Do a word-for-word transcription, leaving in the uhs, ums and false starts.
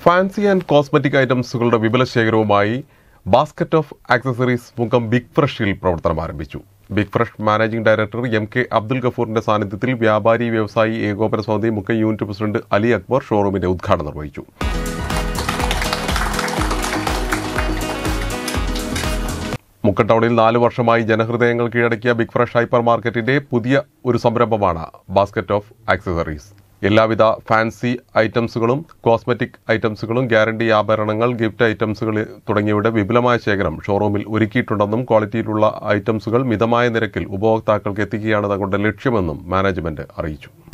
Fancy and cosmetic ഐറ്റംസുകളുടെ വിപുല ശേഖരവുമായി basket of accessories Mukkam big ഫ്രഷിൽ പ്രവർത്തനം ആരംഭിച്ചു. Big fresh managing director M K Abdul ഗഫൂറിന്റെ സാന്നിധ്യത്തിൽ വ്യാപാരി വ്യവസായി ഏകോപന സമിതി മുക്കം യൂണിറ്റ് പ്രസിഡന്റ് അലി അക്ബർ ഷോറൂമിന്റെ ഉദ്ഘാടനം നിർവഹിച്ചു. മുക്കം ടൗണിൽ നാല് വർഷമായി ജനഹൃദയങ്ങൾ കീഴടക്കിയ ബിഗ് ഫ്രഷ് ഹൈപ്പർ മാർക്കറ്റിന്റെ പുതിയ ഒരു സംരംഭമാണ് ബാസ്ക്കറ്റ് ഓഫ് ആക്സസറീസ്. എല്ലാവിധ ഫാൻസി ഐറ്റംസുകളും കോസ്മെറ്റിക് ഐറ്റംസുകളും ഗ്യാരണ്ടി ആഭരണങ്ങൾ ഗിഫ്റ്റ് ഐറ്റംസുകൾ തുടങ്ങിയവയുടെ വിപുലമായ ശേഖരം ഷോറൂമിൽ ഒരുക്കിയിട്ടുണ്ടെന്നും ക്വാളിറ്റിയിലുള്ള ഐറ്റംസുകൾ മിതമായ നിരക്കിൽ ഉപഭോക്താക്കൾക്ക് എത്തിക്കുകയാണ് തങ്ങളുടെ ലക്ഷ്യമെന്നും മാനേജ്മെന്റ് അറിയിച്ചു.